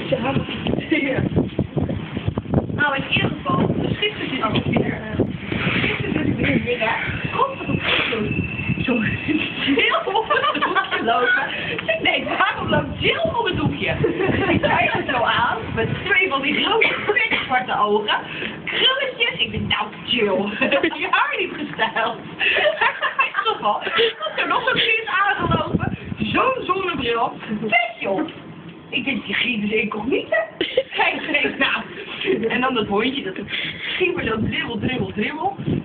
Ja. Nou, in ieder geval, dus gisteren zit ik weer. Gisteren zit ik weer in dingen. Komt het op zo Jill op het doekje lopen. Dus ik denk, waarom loopt Jill op het doekje? Ik kijk het zo aan, met twee van die grote zwarte ogen. Krulletjes. Ik denk, nou Jill, heb je haar niet gestyled? In ieder geval, was er nog een kind aangelopen. Zo'n zonnebril op, petje op. Ik denk, die giet is incognito. Geen nou. En dan dat hondje, dat ging maar zo dribbel.